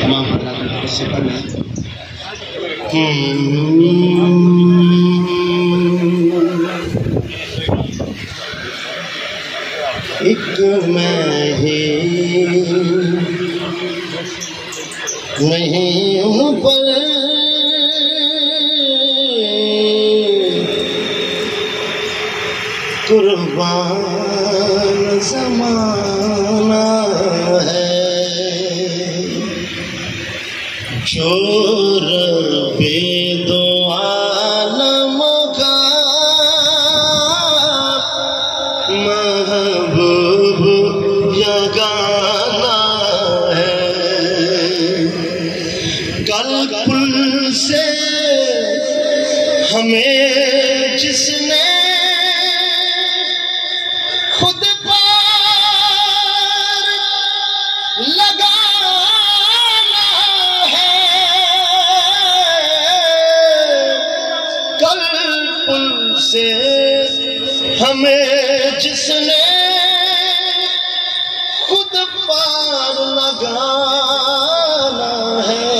तमाम हज़रात से पहले एक मैं ही नहीं हूँ पर कुर्बान ज़माना है जो रब्बे दो आलम का महबूब यगाना है। कल पुल से हमें जिसने खुद पार लगाना है, कल पुल से हमें जिसने खुद पार लगाना है,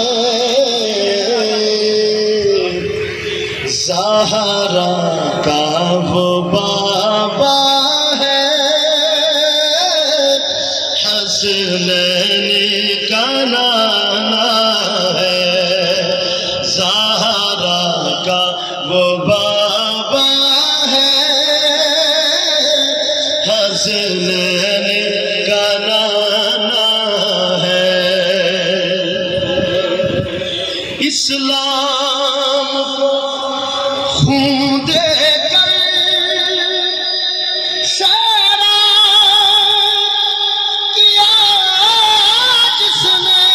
ज़हरा का वो बाबा है, हसनैन का नाना है, ज़हरा का वो बाबा है, हसनैन का नाना है। इस्लाम को खून देकर सारा किया जिसने,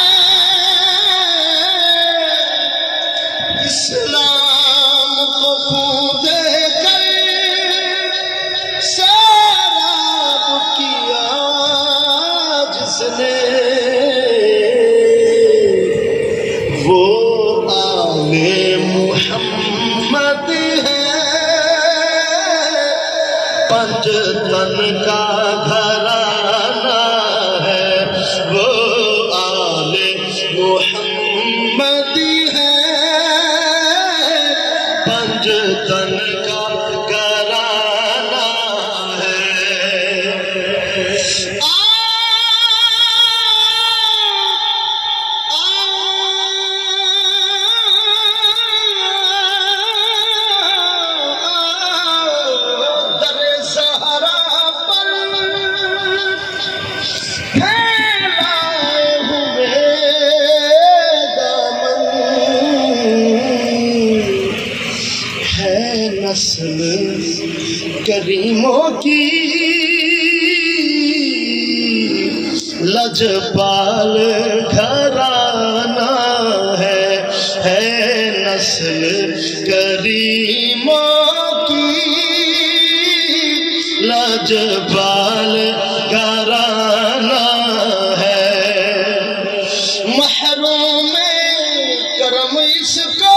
इस्लाम को खून देकर सारा किया जिसने, वो आले मुहम्मद है, पंजतन का घराना है, वो आले मुहम्मद है, पंजतन का घराना है। नस्ल करीमों की लजपाल घराना है नस्ल करीमों की लजपाल घराना है। महरूम करम इसको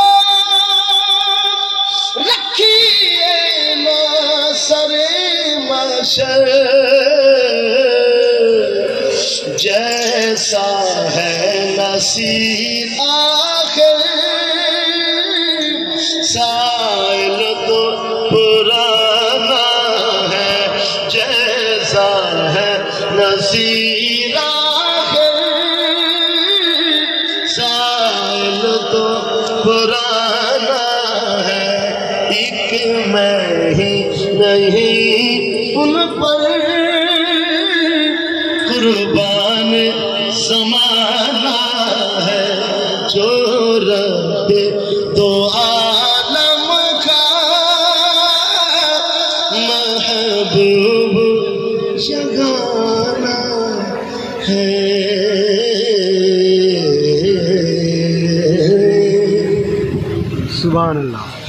रखिए ना सरे मशर, जैसा है नसीर आखिर साइल तो पुराना है, जैसा है नसीर आखिर साइल तो पुराना है। एक मैं ही नहीं उन पर कुर्बान ज़माना है, जो रब्बे दो आलम का महबूब यगाना है। सुभान अल्लाह।